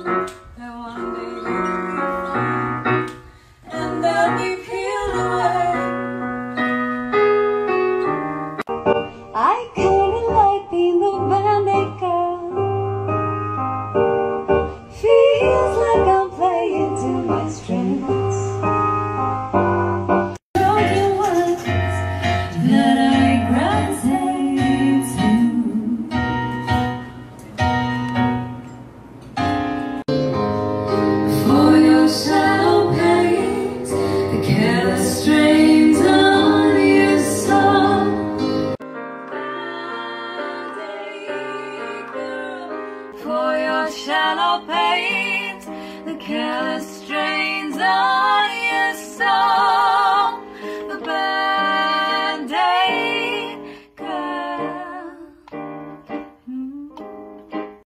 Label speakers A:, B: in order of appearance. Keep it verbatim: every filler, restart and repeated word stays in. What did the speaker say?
A: that one day you'll be fine, and they'll be peeled away. I kinda like being the band-aid girl. Feels like I'm playing to my strengths. Broken ones that I gravitate to. For your shadow paint the careless strains on your soul. For your shallow paint the careless strains on your soul.